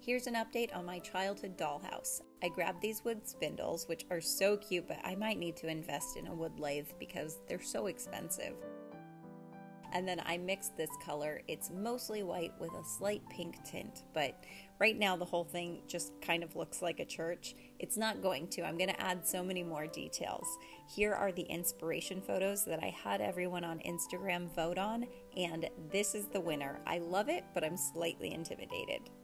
here's an update on my childhood dollhouse. I grabbed these wood spindles, which are so cute, but I might need to invest in a wood lathe because they're so expensive. And then I mixed this color. It's mostly white with a slight pink tint, but right now the whole thing just kind of looks like a church. It's not going to. I'm going to add so many more details. Here are the inspiration photos that I had everyone on Instagram vote on, and this is the winner. I love it, but I'm slightly intimidated.